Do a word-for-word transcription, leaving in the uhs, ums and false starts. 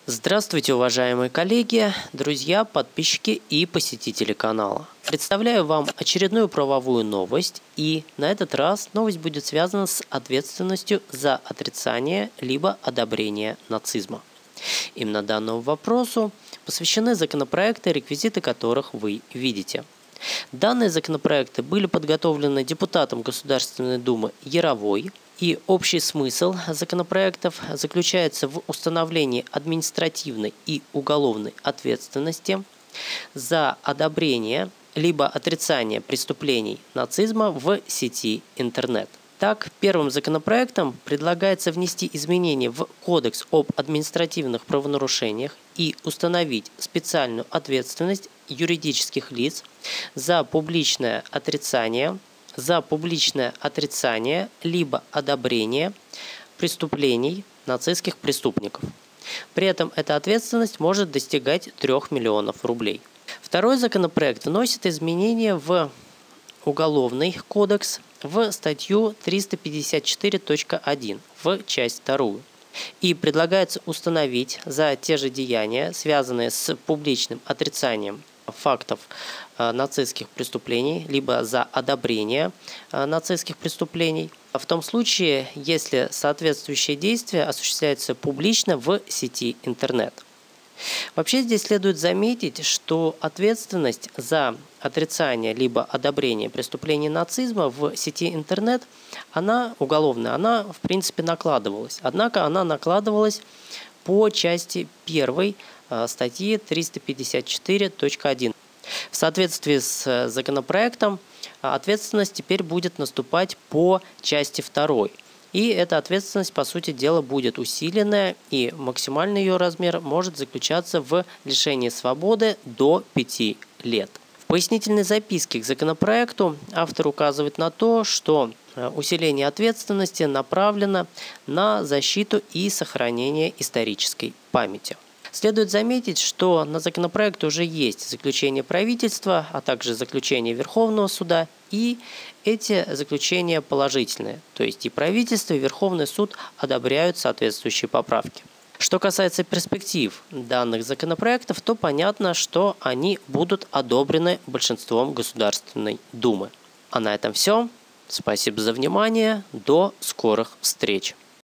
Здравствуйте, уважаемые коллеги, друзья, подписчики и посетители канала. Представляю вам очередную правовую новость, и на этот раз новость будет связана с ответственностью за отрицание либо одобрение нацизма. Именно данному вопросу посвящены законопроекты, реквизиты которых вы видите. Данные законопроекты были подготовлены депутатом Государственной Думы Яровой, и общий смысл законопроектов заключается в установлении административной и уголовной ответственности за одобрение либо отрицание преступлений нацизма в сети интернет. Так, первым законопроектом предлагается внести изменения в Кодекс об административных правонарушениях и установить специальную ответственность юридических лиц за публичное отрицание, за публичное отрицание либо одобрение преступлений нацистских преступников. При этом эта ответственность может достигать трёх миллионов рублей. Второй законопроект вносит изменения в Уголовный кодекс в статью триста пятьдесят четыре точка один в часть вторую. И предлагается установить за те же деяния, связанные с публичным отрицанием фактов э, нацистских преступлений, либо за одобрение э, нацистских преступлений, в том случае, если соответствующее действие осуществляется публично в сети интернет. Вообще здесь следует заметить, что ответственность за отрицание либо одобрение преступлений нацизма в сети интернет, она уголовная, она в принципе накладывалась. Однако она накладывалась по части первой статьи триста пятьдесят четыре точка один. В соответствии с законопроектом ответственность теперь будет наступать по части второй. И эта ответственность, по сути дела, будет усиленная, и максимальный ее размер может заключаться в лишении свободы до пяти лет. В пояснительной записке к законопроекту автор указывает на то, что усиление ответственности направлено на защиту и сохранение исторической памяти. Следует заметить, что на законопроект уже есть заключение правительства, а также заключение Верховного суда, и эти заключения положительные, то есть и правительство, и Верховный суд одобряют соответствующие поправки. Что касается перспектив данных законопроектов, то понятно, что они будут одобрены большинством Государственной Думы. А на этом все. Спасибо за внимание. До скорых встреч.